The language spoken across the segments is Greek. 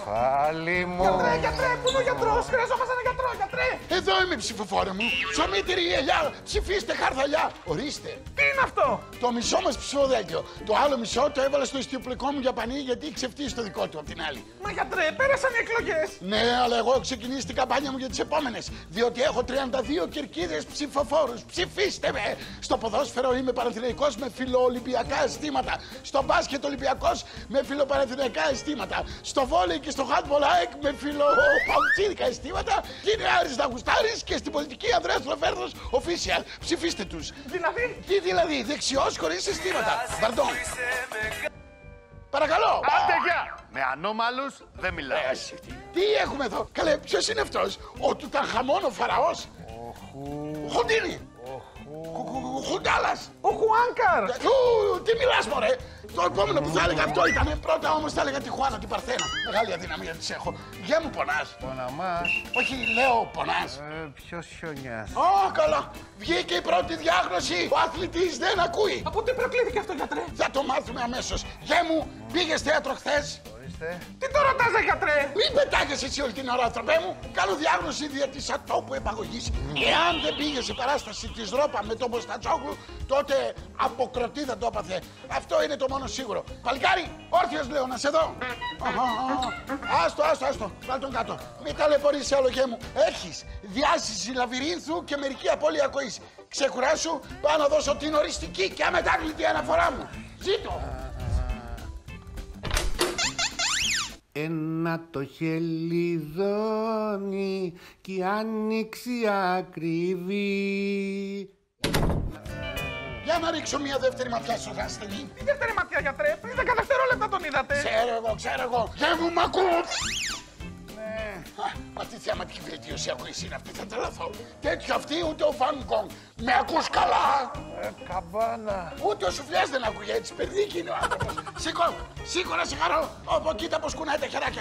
κεφάλι μου. Γιατρέ, πού είναι ο γιατρός? Χρειαζόμαστε ένα γιατρό, γιατρέ. Εδώ είμαι, ψηφοφόρε μου. Ψωμίτερη η ελιά. Ψηφίστε, χαρδαλιά. Ορίστε. Τι είναι αυτό? Το μισό μας ψηφοδέλτιο. Το άλλο μισό το έβαλα στο ιστιοπλοϊκό μου για πανί γιατί ξεφτύσει το δικό του απ' την άλλη. Μα γιατρέ, πέρασαν οι εκλογές. Ναι, αλλά εγώ έχω ξεκινήσει την καμπάνια μου για τις επόμενες. Διότι έχω 32 κερκίδες ψηφοφόρους. Ψηφίστε με! Στο ποδόσφαιρο είμαι Παναθηναϊκός με φιλοολυμπιακά αισθήματα. Στο μπάσκετ Ολυμπιακός με φιλοπαναθηναϊκά αισθήματα. Στο βόλεϊ και στο handball ΑΕΚ με φιλοπαουτσίδικα αισθήματα. Και είναι Άρης να γουστάρεις και στην πολιτική Ανδρέας Τροφέρδος official. Ψηφίστε τους. Δηλαδή? Τι δηλαδή, δεξιός χωρίς αισθήματα. Μπαρντών. Παρακαλώ. Άντε, γεια! Με ανώμαλους δεν μιλάω. Τι έχουμε εδώ? Καλέ, ποιος είναι αυτός? Ο Τουταγχαμών ο Φαραώς? Ο Χουντίνι. Ο Χουντάλας. Ο Χουάνκαρ. Τι μιλάς, μωρέ? Το επόμενο που θα έλεγα αυτό ήταν. Πρώτα όμως θα έλεγα τη Χουάνα, την Παρθένα. Μεγάλη αδυναμία της έχω. Γεια μου, πονάς? Ποναμάς. Όχι, λέω πονάς. Ποιος χιονιάς? Ω, καλά. Βγήκε η πρώτη διάγνωση. Ο αθλητής δεν ακούει. Από τι προκλήθηκε αυτό, γιατρέ? Θα το μάθουμε αμέσως. Γεια μου, πήγες θέατρο χθες? Τι το ρωτάς, γιατρέ? Μην πετάγεσαι εσύ όλη την ώρα, ανθρωπέ μου. Κάνω διάγνωση δια της ατόπου επαγωγής. Εάν δεν πήγε σε παράσταση της Ρόπα με τον Μποστατσόγλου, τότε αποκροτίδα το έπαθε. Αυτό είναι το μόνο σίγουρο. Παλικάρι, όρθιος λέω, να σε δω. Άστο. Βάλ τον κάτω. Μην ταλαιπωρείς άλλο, γέ μου. Έχεις διάσηση λαβυρίνθου και μερική απώλεια ακοής. Ξεκουράσου, πάω να δώσω την οριστική και αμετάκλητη αναφορά μου. Ζήτω. Ένα το χελιδόνι κι η άνοιξη ακριβή. Για να ρίξω μια δεύτερη ματιά στο ασθενή. Τι δεύτερη ματιά, γιατρέ? Πριν 10 δευτερόλεπτα τον είδατε. Ξέρω εγώ. Γεια μου, μ' ακούς? Ναι. Μα τι θεαματική βελτίωση ακοής είναι αυτή, θα τρελαθώ. Τέτοιο αυτή ούτε ο Φαν Γκονγκ. Με ακούς καλά? Καμπάνα. Ούτε ο Σουφλιάς δεν ακούγε έτσι, παιδίκι είναι ο άνθρωπος. Σήκω να σε χαρώ. Όπου κοίτα πως κουνάει τα χεράκια.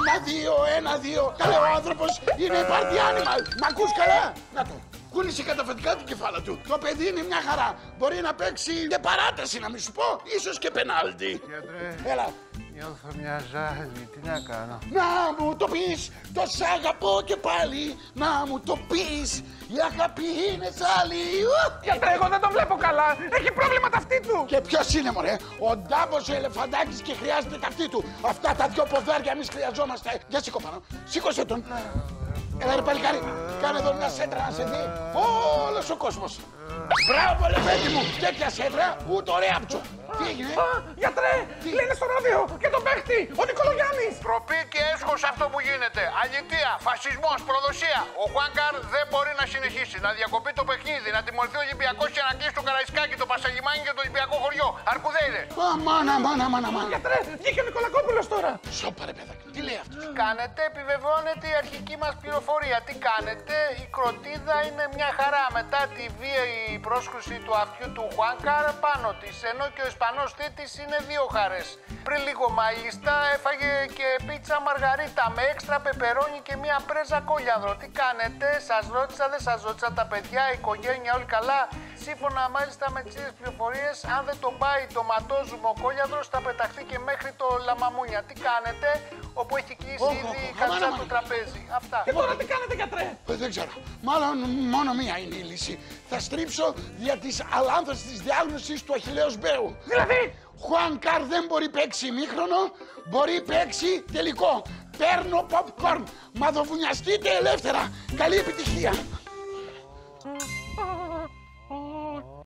1-2. Καλέ, ο άνθρωπος είναι party animal. Μ' ακούς καλά? Να το. Κούνησε καταφατικά του κεφάλα του. Το παιδί είναι μια χαρά. Μπορεί να παίξει και παράταση, να μην σου πω. Ίσως και πενάλτι. Γιατρέ, Έλα. νιώθω μια ζάλη. Τι να κάνω? Να μου το πεις, το σ' αγαπώ και πάλι. Να μου το πεις, η αγάπη είναι ζάλη. Γιατρέ, εγώ δεν τον βλέπω καλά. Έχει πρόβλημα ταυτί του. Και ποιος είναι, μωρέ? Ο Ντάμπος ο Ελεφαντάκης και χρειάζεται ταυτί του. Αυτά τα δυο ποδάρια εμείς χρειαζόμαστε. Για σήκω πάνω. Σήκωσε τον. Έλα ρε παλικάρι, κάνε εδώ μια σέντρα να σε δει όλος ο κόσμος. Μπράβο, λεφέντη μου, τέτοια σέντρα, ούτε ωραία πτσο. Τι έγινε? Γιατρέ, λένε στο ράδιο και τον παίχτη, ο Νικολογιάννης. Τροπή και έσχος αυτό που γίνεται. Αλητεία, φασισμός, προδοσία. Ο Χουάνκαρ δεν μπορεί να συνεχίσει. Να διακοπεί το παιχνίδι, να τιμωρηθεί ο Ολυμπιακός και να κλείσει το Καραϊσκάκι, το Πασαλιμάνι και το Ολυμπιακό χωριό. Αρκουδέιδες. Μάνα. Γιατρέ, βγήκε ο Νικολακόπουλος τώρα. Σώπα ρε παιδάκι, τι λέει αυτός? Κάνετε, επιβεβαιώνεται η αρχική μας πληροφορία. Τι κάνετε? Η κροτίδα είναι μια χαρά. Μετά τη βίαιη πρόσκρουση του αυτιού του Χουάνκαρ πάνω της, ενώ και ο Ισπανός θήτης είναι 2 χαρές. Πριν λίγο μάλιστα έφαγε και πίτσα μαργαρίτα με έξτρα πεπερόνι και μια πρέζα κόλιανδρο. Τι κάνετε? Σας ρώτησα, δεν σας ρώτησα? Τα παιδιά, η οικογένεια, όλοι καλά? Σύμφωνα μάλιστα με τις ίδιες πληροφορίες, αν δεν τον πάει το ματόζουμο ο κόλιανδρος θα πεταχθεί και μέχρι το Λαμαμούνια. Τι κάνετε? Όπου έχει κλείσει ήδη η κατσά του τραπέζι. Αυτά. Και τώρα τι κάνετε, γιατρέ? Δεν ξέρω. Μάλλον μόνο μία είναι η λύση. Θα στρίψω δια της αλάνθας της διάγνωσης του Αχιλλέως Μπέου. Δηλαδή? Χουάνκαρ δεν μπορεί παίξει ημίχρονο, μπορεί παίξει τελικό. Παίρνω popcorn. Μαδοβουνιαστείτε ελεύθερα. Καλή επιτυχία.